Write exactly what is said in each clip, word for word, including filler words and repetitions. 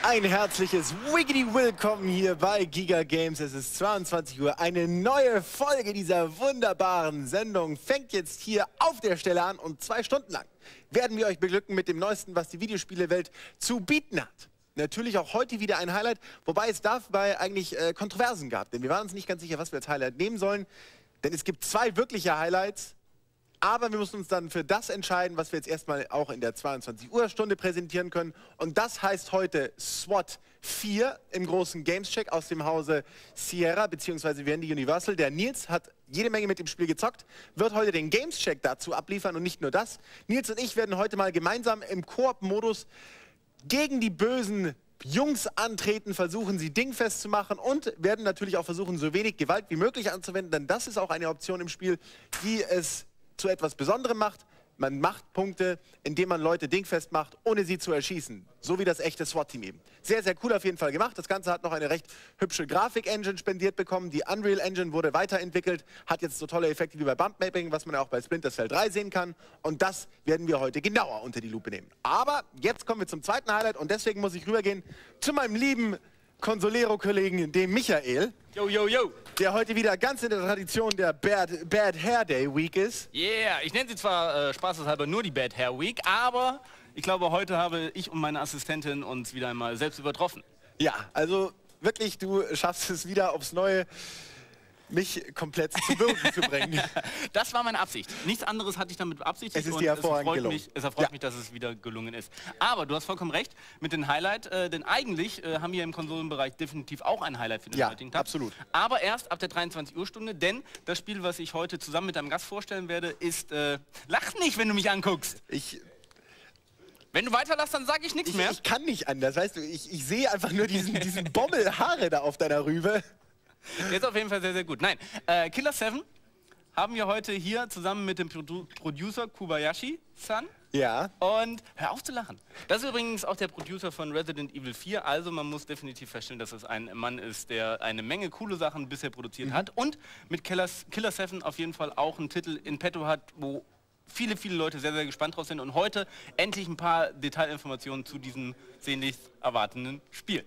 Ein herzliches Wiggity Willkommen hier bei Giga Games. Es ist zweiundzwanzig Uhr. Eine neue Folge dieser wunderbaren Sendung fängt jetzt hier auf der Stelle an und zwei Stunden lang werden wir euch beglücken mit dem Neuesten, was die Videospielewelt zu bieten hat. Natürlich auch heute wieder ein Highlight, wobei es dabei eigentlich äh, Kontroversen gab, denn wir waren uns nicht ganz sicher, was wir als Highlight nehmen sollen, denn es gibt zwei wirkliche Highlights. Aber wir müssen uns dann für das entscheiden, was wir jetzt erstmal auch in der zweiundzwanzig Uhr Stunde präsentieren können. Und das heißt heute SWAT vier im großen Games-Check aus dem Hause Sierra bzw. Vivendi Universal. Der Nils hat jede Menge mit dem Spiel gezockt, wird heute den Games-Check dazu abliefern und nicht nur das. Nils und ich werden heute mal gemeinsam im Koop-Modus gegen die bösen Jungs antreten, versuchen sie dingfest zu machen und werden natürlich auch versuchen, so wenig Gewalt wie möglich anzuwenden, denn das ist auch eine Option im Spiel, die es zu etwas Besonderem macht. Man macht Punkte, indem man Leute dingfest macht, ohne sie zu erschießen. So wie das echte SWAT-Team eben. Sehr, sehr cool auf jeden Fall gemacht. Das Ganze hat noch eine recht hübsche Grafik-Engine spendiert bekommen. Die Unreal Engine wurde weiterentwickelt, hat jetzt so tolle Effekte wie bei Bump-Mapping, was man ja auch bei Splinter Cell drei sehen kann. Und das werden wir heute genauer unter die Lupe nehmen. Aber jetzt kommen wir zum zweiten Highlight und deswegen muss ich rübergehen zu meinem lieben Consolero-Kollegen, dem Michael. Yo, yo, yo. Der heute wieder ganz in der Tradition der Bad, Bad Hair Day Week ist. Yeah, ich nenne sie zwar äh, spaßeshalber nur die Bad Hair Week, aber ich glaube, heute habe ich und meine Assistentin uns wieder einmal selbst übertroffen. Ja, also wirklich, du schaffst es wieder aufs Neue, mich komplett zu Wirken zu bringen. Das war meine Absicht. Nichts anderes hatte ich damit beabsichtigt. Es ist dir hervorragend es gelungen. Mich, es erfreut ja. mich, dass es wieder gelungen ist. Aber du hast vollkommen recht mit dem Highlight, äh, denn eigentlich äh, haben wir im Konsolenbereich definitiv auch ein Highlight für den ja, heutigen Tag. Absolut. Aber erst ab der dreiundzwanzig Uhr Stunde, denn das Spiel, was ich heute zusammen mit einem Gast vorstellen werde, ist... Äh, lach nicht, wenn du mich anguckst! Ich... Wenn du weiterlachst, dann sage ich nichts ich, mehr. Ich kann nicht anders, weißt du, ich, ich sehe einfach nur diesen, diesen Bommelhaare da auf deiner Rübe. Der ist auf jeden Fall sehr, sehr gut. Nein, äh, Killer seven haben wir heute hier zusammen mit dem Produ Producer Kobayashi-san. Ja. Und hör auf zu lachen. Das ist übrigens auch der Producer von Resident Evil vier. Also man muss definitiv feststellen, dass es ein Mann ist, der eine Menge coole Sachen bisher produziert mhm. hat. Und mit Killer seven auf jeden Fall auch einen Titel in petto hat, wo viele, viele Leute sehr, sehr gespannt drauf sind. Und heute endlich ein paar Detailinformationen zu diesem sehnlichst erwartenden Spiel.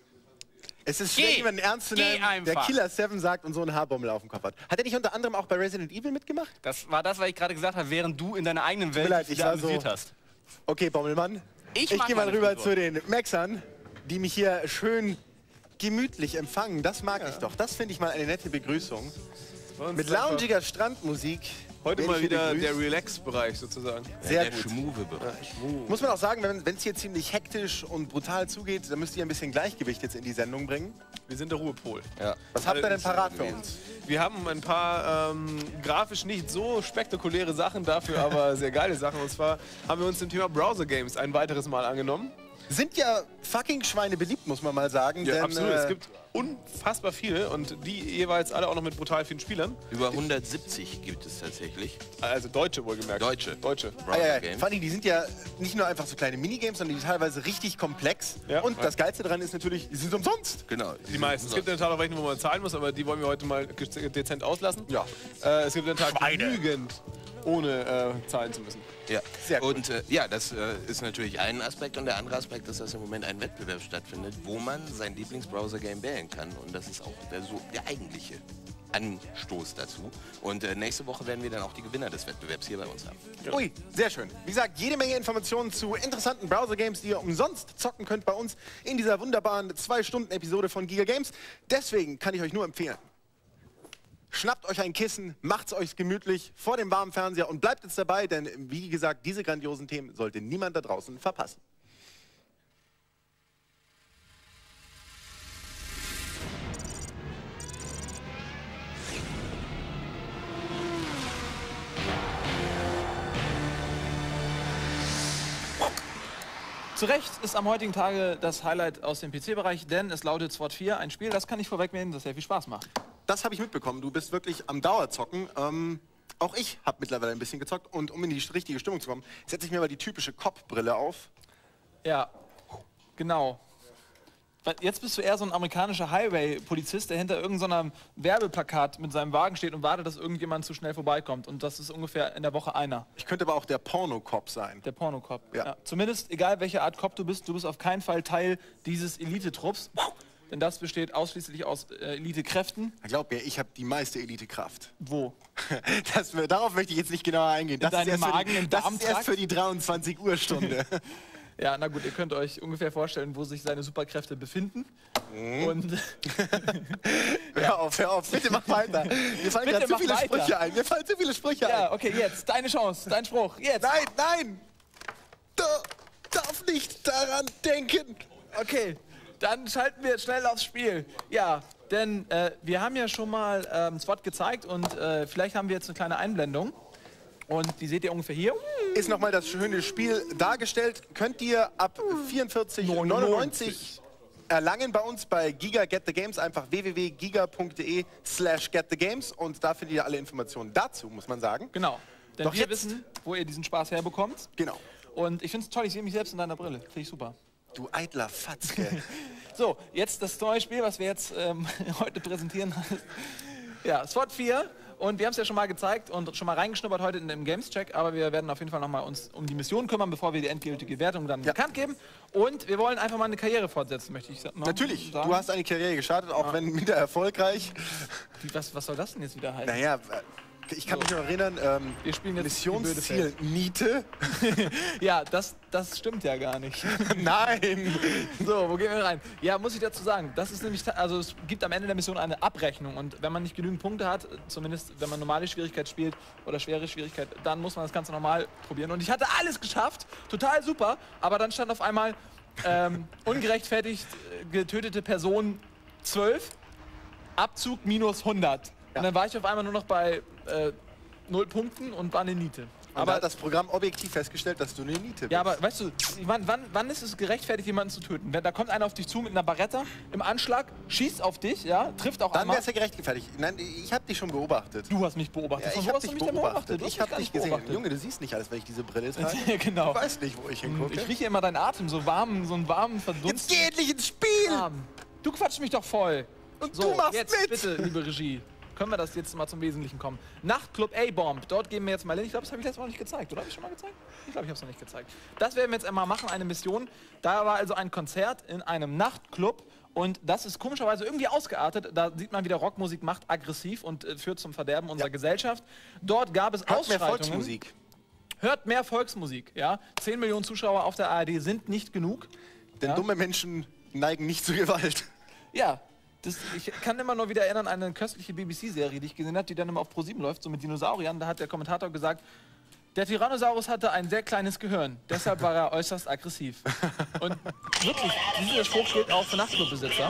Es ist schwer, jemanden ernst zu nehmen, der Killer seven sagt und so einen Haarbommel auf dem Kopf hat. Hat er nicht unter anderem auch bei Resident Evil mitgemacht? Das war das, was ich gerade gesagt habe, während du in deiner eigenen Welt leid, ich war so hast. Okay, Bommelmann. Ich, ich gehe mal rüber Antwort. zu den Maxern, die mich hier schön gemütlich empfangen. Das mag ja. ich doch. Das finde ich mal eine nette Begrüßung. Mit loungiger Strandmusik. Heute mal wieder der Relax-Bereich sozusagen. Sehr ja, der gut. Schmuve-Bereich. Ja. Muss man auch sagen, wenn es hier ziemlich hektisch und brutal zugeht, dann müsst ihr ein bisschen Gleichgewicht jetzt in die Sendung bringen. Wir sind der Ruhepol. Ja. Was habt ihr denn parat für uns? Wir haben ein paar ähm, grafisch nicht so spektakuläre Sachen, dafür aber sehr geile Sachen. Und zwar haben wir uns dem Thema Browser-Games ein weiteres Mal angenommen. Sind ja fucking Schweine beliebt, muss man mal sagen. Ja, denn, absolut. Äh, es gibt unfassbar viele und die jeweils alle auch noch mit brutal vielen Spielern. Über hundertsiebzig gibt es tatsächlich. Also Deutsche wohlgemerkt. Deutsche. Deutsche. Ah, ja, ja. Vor allem, die sind ja nicht nur einfach so kleine Minigames, sondern die sind teilweise richtig komplex. Ja. Und das Geilste daran ist natürlich, die sind umsonst. Genau. Die, die meisten. Es gibt in der Tat auch welche, wo man zahlen muss, aber die wollen wir heute mal dezent auslassen. Ja. Äh, es gibt in der Tat genügend, ohne äh, zahlen zu müssen. Ja, sehr gut. Und äh, ja, das äh, ist natürlich ein Aspekt und der andere Aspekt ist, dass im Moment ein Wettbewerb stattfindet, wo man sein Lieblingsbrowser-Game wählen kann und das ist auch der, so, der eigentliche Anstoß dazu. Und äh, nächste Woche werden wir dann auch die Gewinner des Wettbewerbs hier bei uns haben. Ja. Ui, sehr schön. Wie gesagt, jede Menge Informationen zu interessanten Browser-Games, die ihr umsonst zocken könnt bei uns in dieser wunderbaren zwei Stunden Episode von Giga Games. Deswegen kann ich euch nur empfehlen, schnappt euch ein Kissen, macht's euch gemütlich vor dem warmen Fernseher und bleibt jetzt dabei, denn wie gesagt, diese grandiosen Themen sollte niemand da draußen verpassen. Zu Recht ist am heutigen Tage das Highlight aus dem P C-Bereich, denn es lautet SWAT vier, ein Spiel, das kann ich vorwegnehmen, das sehr viel Spaß macht. Das habe ich mitbekommen, du bist wirklich am Dauerzocken. Ähm, auch ich habe mittlerweile ein bisschen gezockt und um in die richtige Stimmung zu kommen, setze ich mir mal die typische Cop-Brille auf. Ja, genau. Jetzt bist du eher so ein amerikanischer Highway-Polizist, der hinter irgendeinem Werbeplakat mit seinem Wagen steht und wartet, dass irgendjemand zu schnell vorbeikommt. Und das ist ungefähr in der Woche einer. Ich könnte aber auch der Porno-Cop sein. Der Porno-Cop. Ja. Ja. Zumindest, egal welche Art Cop du bist, du bist auf keinen Fall Teil dieses Elite-Trupps. Denn das besteht ausschließlich aus äh, Elite-Kräften. Glaub mir, ich habe die meiste Elite-Kraft. Wo? Das, darauf möchte ich jetzt nicht genauer eingehen. Das, ist deinem erst, für Magen, die, im das ist Darmtrakt? erst für die dreiundzwanzig Uhr Stunde. Ja, na gut, ihr könnt euch ungefähr vorstellen, wo sich seine Superkräfte befinden. Mhm. Und hör auf, hör auf, bitte mach weiter. Mir fallen gerade zu mach viele weiter. Sprüche ein. Mir fallen zu viele Sprüche ja, ein. okay, jetzt, deine Chance, dein Spruch, jetzt. Nein, nein! Du darf nicht daran denken. Okay, dann schalten wir schnell aufs Spiel. Ja, denn äh, wir haben ja schon mal ähm, SWAT gezeigt und äh, vielleicht haben wir jetzt eine kleine Einblendung. Und die seht ihr ungefähr hier. Ist nochmal das schöne Spiel dargestellt. Könnt ihr ab vierundvierzig neunundneunzig erlangen bei uns bei Giga Get the Games. Einfach w w w punkt giga punkt de slash get the games. Und da findet ihr alle Informationen dazu, muss man sagen. Genau. Denn Doch wir jetzt- wissen, wo ihr diesen Spaß herbekommt. Genau. Und ich finde es toll, ich sehe mich selbst in deiner Brille. Finde ich super. Du eitler Fatzke. So, jetzt das neue Spiel, was wir jetzt ähm, heute präsentieren. Ja, SWAT vier. Und wir haben es ja schon mal gezeigt und schon mal reingeschnuppert heute in dem Games-Check, aber wir werden auf jeden Fall noch mal uns um die Mission kümmern, bevor wir die endgültige Wertung dann Ja. bekannt geben. Und wir wollen einfach mal eine Karriere fortsetzen, möchte ich sagen. Natürlich, sagen. du hast eine Karriere gestartet, auch wenn wieder erfolgreich. Wie, was, was soll das denn jetzt wieder heißen? Naja, ich kann mich noch erinnern, ähm, Wir spielen jetzt Missionsziel Niete. Ja, das, das stimmt ja gar nicht. Nein! So, wo gehen wir rein? Ja, muss ich dazu sagen, das ist nämlich, ta- also es gibt am Ende der Mission eine Abrechnung und wenn man nicht genügend Punkte hat, zumindest wenn man normale Schwierigkeit spielt oder schwere Schwierigkeit, dann muss man das Ganze normal probieren. Und ich hatte alles geschafft, total super, aber dann stand auf einmal ähm, ungerechtfertigt äh, getötete Person zwölf, Abzug minus hundert. Und dann war ich auf einmal nur noch bei äh, null Punkten und war eine Niete. Und da Aber hat das Programm objektiv festgestellt, dass du eine Niete bist. ja, aber weißt du, wann, wann, wann ist es gerechtfertigt, jemanden zu töten? Wenn, da kommt einer auf dich zu mit einer Barretta im Anschlag, schießt auf dich, ja, trifft auch Dann einmal. wäre es ja gerechtfertigt. Nein, ich habe dich schon beobachtet. Du hast mich beobachtet. Ja, Von ich wo habe hast du dich mich denn beobachtet. Du hast Ich mich habe gar dich nicht gesehen. beobachtet. Junge, du siehst nicht alles, wenn ich diese Brille trage. Ja, genau. Du weißt nicht, wo ich hingucke. Ich rieche immer deinen Atem, so warm, so einen warmen, Jetzt verdunsten geh endlich ins Spiel! Atem. Du quatschst mich doch voll. Und So, du machst jetzt mit! bitte, liebe Regie. Können wir das jetzt mal zum Wesentlichen kommen? Nachtclub A-Bomb, dort gehen wir jetzt mal hin. Ich glaube, das habe ich letztes Mal noch nicht gezeigt, oder? Habe ich schon mal gezeigt? Ich glaube, ich habe es noch nicht gezeigt. Das werden wir jetzt einmal machen, eine Mission. Da war also ein Konzert in einem Nachtclub und das ist komischerweise irgendwie ausgeartet. Da sieht man, wie der Rockmusik macht, aggressiv und äh, führt zum Verderben unserer Ja. Gesellschaft. Dort gab es Hört mehr Ausschreitungen. Volksmusik. Hört mehr Volksmusik, ja. zehn Millionen Zuschauer auf der A R D sind nicht genug. Denn Ja. dumme Menschen neigen nicht zu Gewalt. Ja, das, ich kann immer nur wieder erinnern an eine köstliche B B C-Serie, die ich gesehen habe, die dann immer auf ProSieben läuft, so mit Dinosauriern. Da hat der Kommentator gesagt, der Tyrannosaurus hatte ein sehr kleines Gehirn, deshalb war er äußerst aggressiv. Und wirklich, dieser Spruch gilt auch für Nachtclubbesitzer.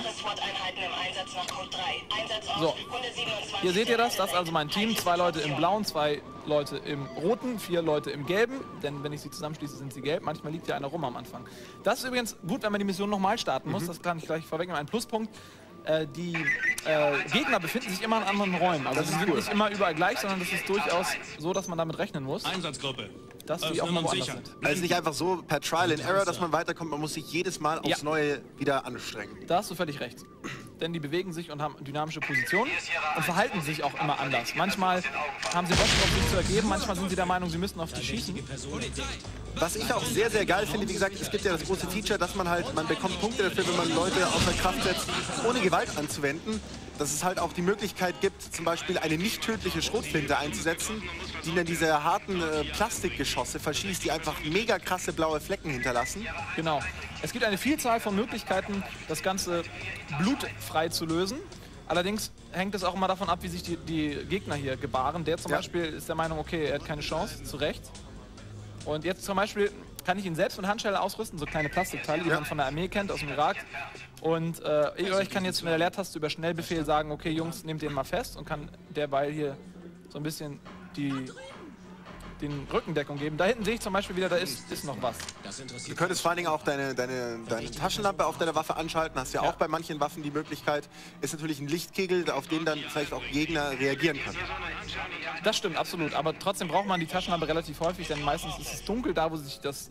So, hier seht ihr das, das ist also mein Team. Zwei Leute im Blauen, zwei Leute im Roten, vier Leute im Gelben. Denn wenn ich sie zusammenschließe, sind sie gelb. Manchmal liegt ja einer rum am Anfang. Das ist übrigens gut, wenn man die Mission nochmal starten muss. Das kann ich gleich vorwegnehmen. Ein Pluspunkt. Äh, die äh, Gegner befinden sich immer in anderen Räumen. Also Das sie ist sind cool. nicht immer überall gleich, sondern das ist durchaus so, dass man damit rechnen muss, Einsatzgruppe. dass die auch Öffnen mal und woanders sichern. sind. Also nicht einfach so per Trial and Error, dass man weiterkommt. Man muss sich jedes Mal aufs Ja. Neue wieder anstrengen. Da hast du völlig recht. Denn die bewegen sich und haben dynamische Positionen und verhalten sich auch immer anders. Manchmal haben sie Bock drauf, sich zu ergeben, manchmal sind sie der Meinung, sie müssten auf dich schießen. Was ich auch sehr, sehr geil finde, wie gesagt, es gibt ja das große Feature, dass man halt, man bekommt Punkte dafür, wenn man Leute außer Kraft setzt, ohne Gewalt anzuwenden. Dass es halt auch die Möglichkeit gibt, zum Beispiel eine nicht tödliche Schrotflinte einzusetzen, die dann diese harten äh, Plastikgeschosse verschießt, die einfach mega krasse blaue Flecken hinterlassen. Genau. Es gibt eine Vielzahl von Möglichkeiten, das Ganze blutfrei zu lösen. Allerdings hängt es auch immer davon ab, wie sich die, die Gegner hier gebaren. Der zum Ja. Beispiel ist der Meinung, okay, er hat keine Chance, zu Recht. Und jetzt zum Beispiel kann ich ihn selbst mit Handschellen ausrüsten, so kleine Plastikteile, die Ja. man von der Armee kennt, aus dem Irak. Und äh, ich, ich kann jetzt mit der Leertaste über Schnellbefehl sagen, okay Jungs, nehmt den mal fest und kann derweil hier so ein bisschen die, den Rückendeckung geben. Da hinten sehe ich zum Beispiel wieder, da ist, ist noch was. Du könntest vor allen Dingen auch deine, deine, deine Taschenlampe auf deiner Waffe anschalten, hast ja, Ja. auch bei manchen Waffen die Möglichkeit. Ist natürlich ein Lichtkegel, auf den dann vielleicht auch Gegner reagieren können. Das stimmt, absolut. Aber trotzdem braucht man die Taschenlampe relativ häufig, denn meistens ist es dunkel, da wo sich das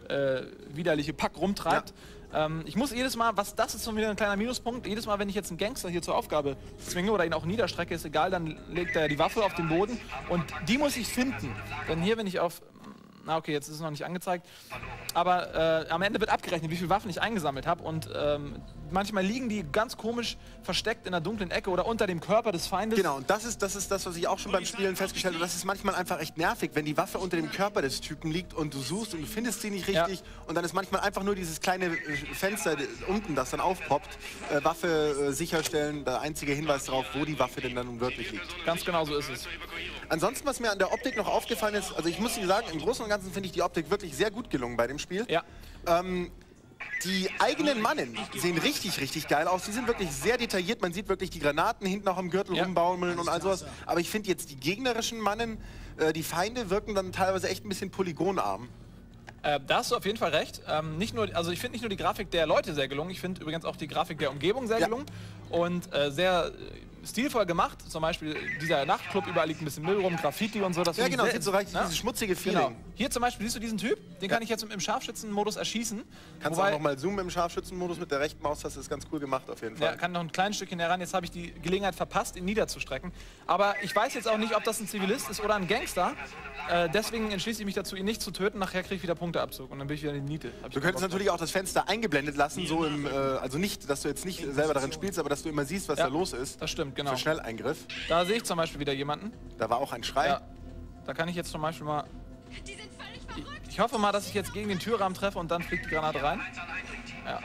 äh, widerliche Pack rumtreibt. Ja. Ähm, ich muss jedes Mal, was das ist so wieder ein kleiner Minuspunkt, jedes Mal, wenn ich jetzt einen Gangster hier zur Aufgabe zwinge oder ihn auch niederstrecke, ist egal, dann legt er die Waffe auf den Boden und die muss ich finden. Denn hier, wenn ich auf... Na okay, jetzt ist es noch nicht angezeigt. Aber äh, am Ende wird abgerechnet, wie viele Waffen ich eingesammelt habe. Und ähm, manchmal liegen die ganz komisch versteckt in einer dunklen Ecke oder unter dem Körper des Feindes. Genau, und das ist, das ist das, was ich auch schon beim Spielen festgestellt habe. Das ist manchmal einfach echt nervig, wenn die Waffe unter dem Körper des Typen liegt und du suchst und du findest sie nicht richtig. Ja. Und dann ist manchmal einfach nur dieses kleine Fenster unten, das dann aufpoppt. Äh, Waffe äh, sicherstellen, der einzige Hinweis darauf, wo die Waffe denn dann nun wirklich liegt. Ganz genau so ist es. Ansonsten, was mir an der Optik noch aufgefallen ist, also ich muss Ihnen sagen, im Großen und Ganzen finde ich die Optik wirklich sehr gut gelungen bei dem Spiel. Ja. Ähm, die eigenen Mannen sehen richtig, richtig geil aus. Die sind wirklich sehr detailliert. Man sieht wirklich die Granaten hinten auch am Gürtel ja. rumbaumeln und all sowas. Aber ich finde jetzt die gegnerischen Mannen, äh, die Feinde wirken dann teilweise echt ein bisschen polygonarm. Äh, da hast du auf jeden Fall recht. Ähm, nicht nur, also ich finde nicht nur die Grafik der Leute sehr gelungen, ich finde übrigens auch die Grafik der Umgebung sehr ja. gelungen und äh, sehr äh, stilvoll gemacht. Zum Beispiel dieser Nachtclub, überall liegt ein bisschen Müll rum, Graffiti und so. Das ja genau, sehr, sieht so richtig, ne? dieses schmutzige Feeling. Genau. Hier zum Beispiel siehst du diesen Typ, den ja. kann ich jetzt im Scharfschützenmodus erschießen. Kannst Wobei, du auch noch mal zoomen im Scharfschützenmodus mit der rechten Maustaste, ist ganz cool gemacht auf jeden Fall. Ja, kann noch ein kleines Stückchen heran. Jetzt habe ich die Gelegenheit verpasst, ihn niederzustrecken. Aber ich weiß jetzt auch nicht, ob das ein Zivilist ist oder ein Gangster. Äh, deswegen entschließe ich mich dazu, ihn nicht zu töten. Nachher kriege ich wieder Punkteabzug und dann bin ich wieder in die Niete. Du könntest natürlich auch das Fenster eingeblendet lassen, so im, äh, also nicht, dass du jetzt nicht selber darin spielst, aber dass du immer siehst, was ja, da los ist. Das stimmt, genau. Für Schnelleingriff. Da sehe ich zum Beispiel wieder jemanden. Da war auch ein Schrei. Ja. Da kann ich jetzt zum Beispiel mal... Ich, ich hoffe mal, dass ich jetzt gegen den Türrahmen treffe und dann fliegt die Granate rein. Ja.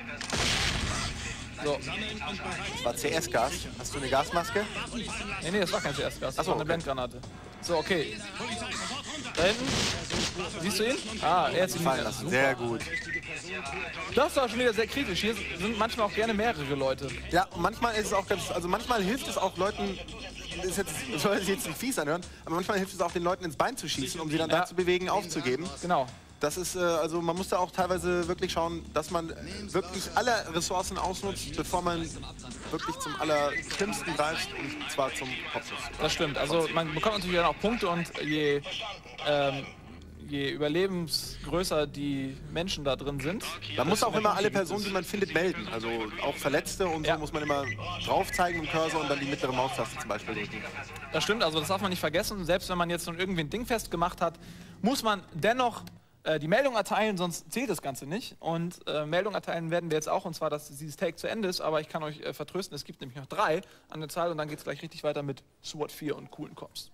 So. Das war C S-Gas. Hast du eine Gasmaske? Nee, nee, das war kein C S-Gas. Das Achso, war eine okay. Blendgranate. So, okay. Da hinten. Siehst du ihn? Ah, er hat ihn fallen lassen. Sehr gut. Das war schon wieder sehr kritisch. Hier sind manchmal auch gerne mehrere Leute. Ja, und manchmal ist es auch ganz, also manchmal hilft es auch Leuten, das, ist jetzt, das soll sich jetzt nicht fies anhören, aber manchmal hilft es auch den Leuten ins Bein zu schießen, um sie dann ja. da zu bewegen, aufzugeben. Genau. Das ist, äh, also man muss da auch teilweise wirklich schauen, dass man wirklich alle Ressourcen ausnutzt, bevor man wirklich zum Allerschlimmsten greift, und zwar zum Kopfschuss. Das stimmt, also man bekommt natürlich dann auch Punkte und je, ähm, je überlebensgrößer die Menschen da drin sind. Man muss auch immer alle Personen, die man findet, melden. Also auch Verletzte und so ja. muss man immer drauf zeigen im Cursor und dann die mittlere Maustaste zum Beispiel drücken. Das stimmt, also das darf man nicht vergessen. Selbst wenn man jetzt nun irgendwie ein Ding festgemacht hat, muss man dennoch die Meldung erteilen, sonst zählt das Ganze nicht. Und äh, Meldung erteilen werden wir jetzt auch, und zwar, dass dieses Take zu Ende ist, aber ich kann euch äh, vertrösten, es gibt nämlich noch drei an der Zahl und dann geht es gleich richtig weiter mit SWAT vier und coolen Cops.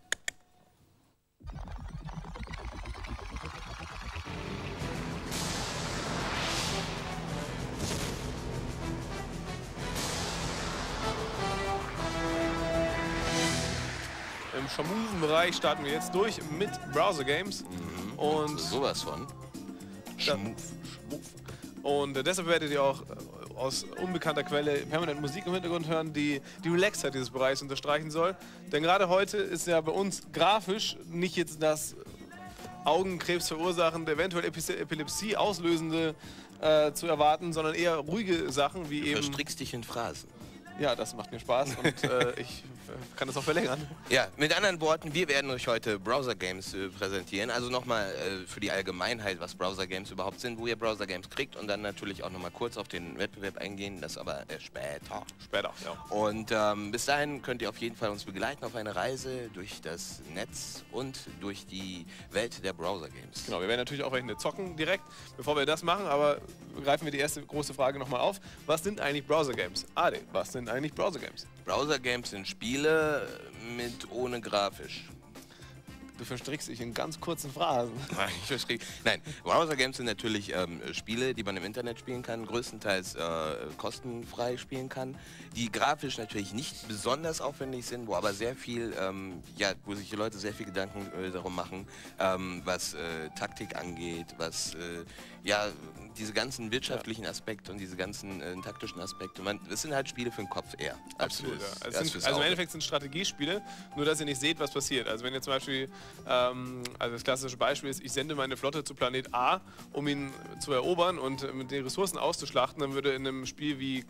Im Schamusen-Bereich starten wir jetzt durch mit Browser Games. Mhm. Und sowas von. Schmuff. Schmuff. Und äh, deshalb werdet ihr auch äh, aus unbekannter Quelle permanent Musik im Hintergrund hören, die die Relaxheit dieses Bereichs unterstreichen soll. Denn gerade heute ist ja bei uns grafisch nicht jetzt das Augenkrebs verursachende, eventuell Epilepsie auslösende äh, zu erwarten, sondern eher ruhige Sachen wie du eben... verstrickst dich in Phrasen. Ja, das macht mir Spaß und äh, ich kann das auch verlängern. Ja, mit anderen Worten, wir werden euch heute Browser Games äh, präsentieren. Also nochmal äh, für die Allgemeinheit, was Browser Games überhaupt sind, wo ihr Browser Games kriegt und dann natürlich auch nochmal kurz auf den Wettbewerb eingehen, das aber äh, später. Später, ja. Und ähm, bis dahin könnt ihr auf jeden Fall uns begleiten auf eine Reise durch das Netz und durch die Welt der Browser Games. Genau, wir werden natürlich auch welche zocken direkt, bevor wir das machen, aber greifen wir die erste große Frage nochmal auf. Was sind eigentlich Browser Games? Ade, was sind eigentlich Browser Games? Browser Games sind Spiele mit ohne grafisch. Du verstrickst dich in ganz kurzen Phrasen. Nein, ich verstrick. Nein, Browser Games sind natürlich ähm, Spiele, die man im Internet spielen kann, größtenteils äh, kostenfrei spielen kann, die grafisch natürlich nicht besonders aufwendig sind, wo aber sehr viel, ähm, ja, wo sich die Leute sehr viel Gedanken äh, darum machen, ähm, was äh, Taktik angeht, was äh, ja diese ganzen wirtschaftlichen Aspekte und diese ganzen äh, taktischen Aspekte. Man, es sind halt Spiele für den Kopf eher. Absolut, fürs, ja. Es sind, also im Endeffekt sind Strategiespiele, nur dass ihr nicht seht, was passiert. Also wenn ihr zum Beispiel, ähm, also das klassische Beispiel ist, ich sende meine Flotte zu Planet A, um ihn zu erobern und mit den Ressourcen auszuschlachten, dann würde in einem Spiel wie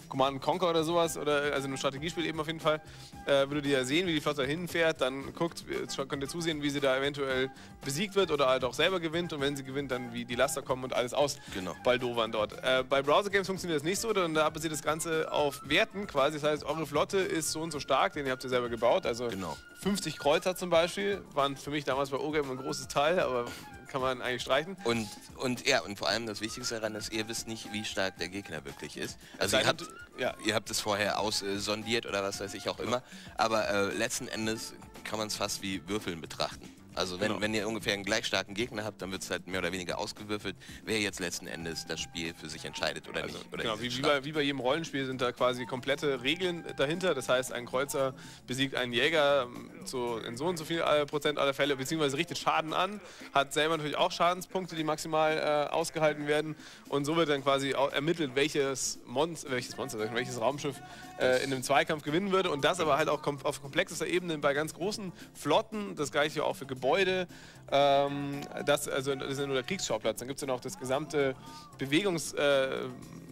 Command and Conquer oder sowas, oder also in einem Strategiespiel eben auf jeden Fall, äh, würdet ihr ja sehen, wie die Flotte hinfährt, dann guckt, könnt ihr zusehen, wie sie da eventuell besiegt wird oder halt auch selber gewinnt, und wenn sie gewinnt, dann wie die Laster kommen und alles aus Genau. baldowern dort. Äh, bei Browser Games funktioniert das nicht so, denn da basiert das Ganze auf Werten quasi, das heißt, eure Flotte ist so und so stark, den habt ihr selber gebaut, also Genau. fünfzig Kreuzer zum Beispiel, waren für mich damals bei O-Game ein großes Teil, aber kann man eigentlich streichen. Und, und ja, und vor allem das Wichtigste daran ist, ihr wisst nicht, wie stark der Gegner wirklich ist. Also sei ihr habt, denn, ja. ihr habt es vorher aussondiert oder was weiß ich auch immer, aber äh, letzten Endes kann man es fast wie Würfeln betrachten. Also wenn, Genau. wenn ihr ungefähr einen gleich starken Gegner habt, dann wird es halt mehr oder weniger ausgewürfelt, wer jetzt letzten Endes das Spiel für sich entscheidet oder Also, nicht. Oder genau, diese wie, wie, Schlacht. bei, wie bei jedem Rollenspiel sind da quasi komplette Regeln dahinter. Das heißt, ein Kreuzer besiegt einen Jäger so in so und so viel äh, Prozent aller Fälle, beziehungsweise richtet Schaden an, hat selber natürlich auch Schadenspunkte, die maximal äh, ausgehalten werden. Und so wird dann quasi auch ermittelt, welches, Monst welches Monster, welches Raumschiff äh, in einem Zweikampf gewinnen würde. Und das aber halt auch kom auf komplexester Ebene bei ganz großen Flotten. Das gleiche auch für Gebäude. Ähm, das, also, das ist ja nur der Kriegsschauplatz. Dann gibt es ja noch das gesamte Bewegungs... Äh,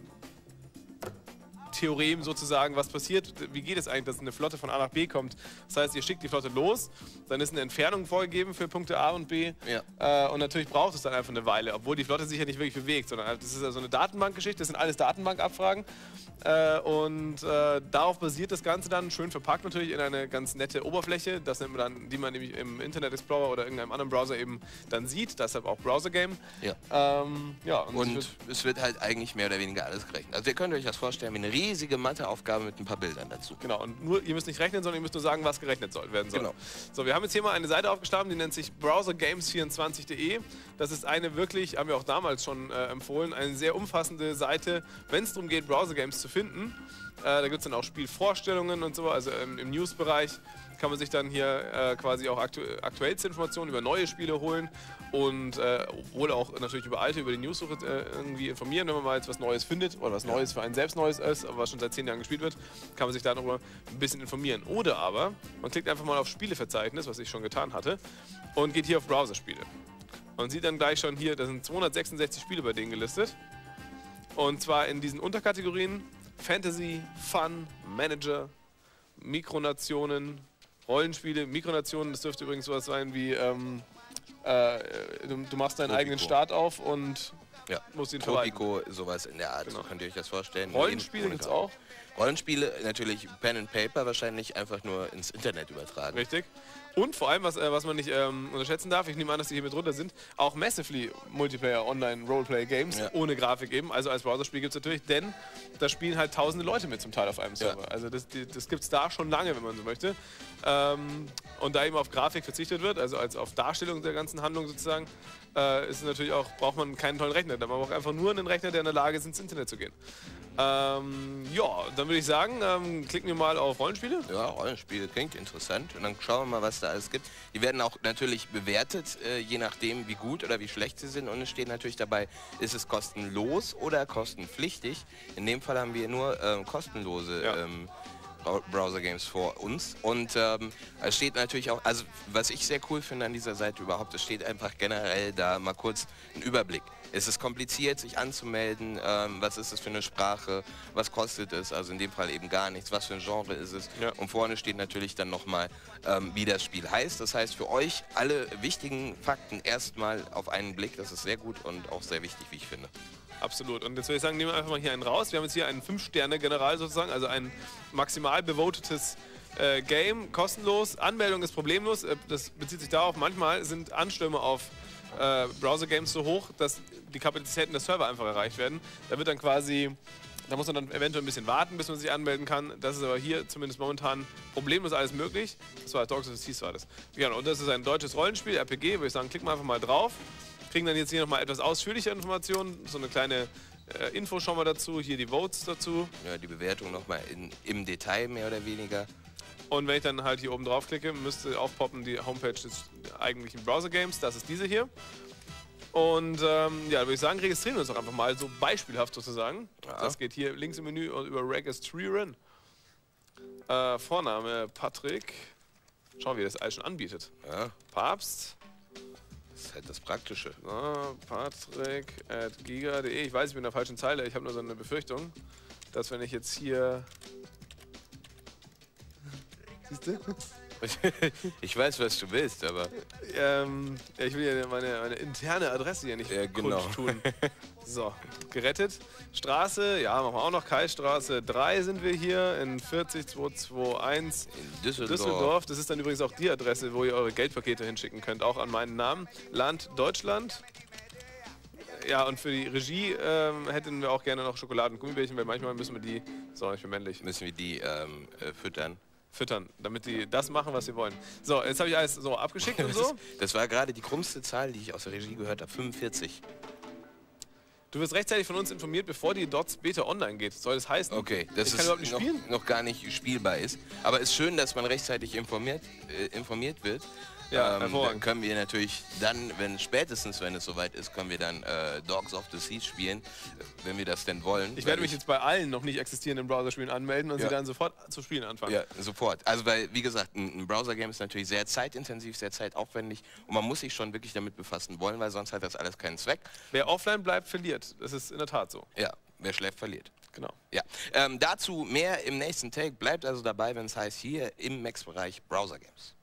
Theorem sozusagen, was passiert, wie geht es eigentlich, dass eine Flotte von A nach B kommt. Das heißt, ihr schickt die Flotte los, dann ist eine Entfernung vorgegeben für Punkte A und B Ja. äh, und natürlich braucht es dann einfach eine Weile, obwohl die Flotte sich ja nicht wirklich bewegt, sondern das ist also eine Datenbankgeschichte, das sind alles Datenbankabfragen äh, und äh, darauf basiert das Ganze dann, schön verpackt natürlich in eine ganz nette Oberfläche, das nennt man dann, die man nämlich im Internet Explorer oder irgendeinem anderen Browser eben dann sieht, deshalb auch Browser Game. Ja. Ähm, ja, und, Und es wird, es wird halt eigentlich mehr oder weniger alles gerechnet. Also ihr könnt euch das vorstellen wie eine riesige Matheaufgabe mit ein paar Bildern dazu. Genau, und nur, ihr müsst nicht rechnen, sondern ihr müsst nur sagen, was gerechnet soll, werden soll. Genau. So, wir haben jetzt hier mal eine Seite aufgeschlagen, die nennt sich browser games vierundzwanzig punkt de. Das ist eine wirklich, haben wir auch damals schon äh, empfohlen, eine sehr umfassende Seite, wenn es darum geht, Browser-Games zu finden. Äh, da gibt es dann auch Spielvorstellungen und so, also im, im News-Bereich kann man sich dann hier äh, quasi auch aktu aktuellste Informationen über neue Spiele holen und äh, wohl auch natürlich über alte, über die Newssuche äh, irgendwie informieren, wenn man mal jetzt was Neues findet oder was Neues für einen selbst Neues ist, aber was schon seit zehn Jahren gespielt wird, kann man sich darüber ein bisschen informieren. Oder aber man klickt einfach mal auf Spieleverzeichnis, was ich schon getan hatte, und geht hier auf Browserspiele. Und sieht dann gleich schon hier, da sind zweihundertsechsundsechzig Spiele bei denen gelistet. Und zwar in diesen Unterkategorien Fantasy, Fun, Manager, Mikronationen, Rollenspiele, Mikronationen, das dürfte übrigens sowas sein wie, ähm, äh, du, du machst deinen Tropico. eigenen Start auf und Ja. musst ihn verwalten. Tropico, sowas in der Art, Genau. so könnt ihr euch das vorstellen. Rollenspiele Ohne gibt's Grafik. auch, Rollenspiele, natürlich Pen and Paper, wahrscheinlich einfach nur ins Internet übertragen. richtig. Und vor allem, was, äh, was man nicht ähm, unterschätzen darf, ich nehme an, dass die hier mit drunter sind, auch Massively Multiplayer Online Roleplay Games, Ja. ohne Grafik eben, also als Browserspiel gibt es natürlich, denn da spielen halt tausende Leute mit zum Teil auf einem Server. Ja. Also das, die, das gibt es da schon lange, wenn man so möchte. Ähm, und da eben auf Grafik verzichtet wird, also als auf Darstellung der ganzen Handlung sozusagen, äh, ist es natürlich auch, braucht man keinen tollen Rechner, man braucht einfach nur einen Rechner, der in der Lage ist, ins Internet zu gehen. Ähm, ja, dann würde ich sagen, ähm, klicken wir mal auf Rollenspiele. Ja, Rollenspiele klingt interessant und dann schauen wir mal, was da alles gibt. Die werden auch natürlich bewertet, äh, je nachdem, wie gut oder wie schlecht sie sind. Und es steht natürlich dabei, ist es kostenlos oder kostenpflichtig. In dem Fall haben wir nur ähm, kostenlose Ja. ähm, Browser-Games vor uns. Und ähm, es steht natürlich auch, also was ich sehr cool finde an dieser Seite überhaupt, es steht einfach generell da mal kurz ein Überblick. Es ist kompliziert, sich anzumelden, ähm, was ist es für eine Sprache, was kostet es, also in dem Fall eben gar nichts, was für ein Genre ist es. Ja. Und vorne steht natürlich dann nochmal, ähm, wie das Spiel heißt. Das heißt für euch alle wichtigen Fakten erstmal auf einen Blick, das ist sehr gut und auch sehr wichtig, wie ich finde. Absolut. Und jetzt würde ich sagen, nehmen wir einfach mal hier einen raus. Wir haben jetzt hier einen fünf Sterne General sozusagen, also ein maximal bevotetes äh, Game, kostenlos. Anmeldung ist problemlos. Äh, das bezieht sich darauf, manchmal sind Anstürme auf äh, Browser-Games so hoch, dass die Kapazitäten der Server einfach erreicht werden. Da wird dann quasi, da muss man dann eventuell ein bisschen warten, bis man sich anmelden kann. Das ist aber hier zumindest momentan problemlos alles möglich. Das war Dogs of the Seas war das. Ja, und das ist ein deutsches Rollenspiel, R P G, würde ich sagen, klicken wir einfach mal drauf. Kriegen dann jetzt hier nochmal etwas ausführliche Informationen, so eine kleine äh, Info schon mal dazu, hier die Votes dazu. Ja, die Bewertung nochmal im Detail mehr oder weniger. Und wenn ich dann halt hier oben drauf klicke, müsste aufpoppen die Homepage des eigentlichen Browser-Games, das ist diese hier. Und ähm, ja, würde ich sagen, registrieren wir uns doch einfach mal, so beispielhaft sozusagen. Ja. Das geht hier links im Menü und über Registrieren. Äh, Vorname Patrick. Schauen, wie das alles schon anbietet. Ja. Papst. Das ist halt das Praktische. So, Patrick at giga punkt de. Ich weiß, ich bin in der falschen Zeile. Ich habe nur so eine Befürchtung, dass wenn ich jetzt hier... Siehst du? Ich weiß, was du willst, aber... Ähm, ja, ich will ja meine, meine interne Adresse hier nicht Ja, genau. kundtun. So, gerettet. Straße, ja, machen wir auch noch. Kaistraße drei sind wir hier in vierzig zweihunderteinundzwanzig In Düsseldorf. Düsseldorf. Das ist dann übrigens auch die Adresse, wo ihr eure Geldpakete hinschicken könnt, auch an meinen Namen. Land Deutschland. Ja, und für die Regie ähm, hätten wir auch gerne noch Schokoladen und Gummibärchen, weil manchmal müssen wir die... So, ich bin männlich. Müssen wir die ähm, äh, füttern. Füttern, damit die das machen, was sie wollen. So, jetzt habe ich alles so abgeschickt und so. Das war gerade die krummste Zahl, die ich aus der Regie gehört habe. fünfundvierzig. Du wirst rechtzeitig von uns informiert, bevor die Dots Beta online geht. Soll das heißen? Okay, dass ich kann es überhaupt nicht noch, spielen? noch gar nicht spielbar ist. Aber es ist schön, dass man rechtzeitig informiert, äh, informiert wird. Ja, ähm, dann hervorragend. können wir natürlich dann, wenn spätestens, wenn es soweit ist, können wir dann äh, Dogs of the Seas spielen, wenn wir das denn wollen. Ich werde Weil mich jetzt bei allen noch nicht existierenden Browserspielen anmelden und Ja. sie dann sofort zu spielen anfangen. Ja, sofort. Also weil, wie gesagt, ein, ein Browser-Game ist natürlich sehr zeitintensiv, sehr zeitaufwendig und man muss sich schon wirklich damit befassen wollen, weil sonst hat das alles keinen Zweck. Wer offline bleibt, verliert. Das ist in der Tat so. Ja, wer schläft, verliert. Genau. Ja, ähm, dazu mehr im nächsten Take. Bleibt also dabei, wenn es heißt, hier im Max-Bereich Browser-Games.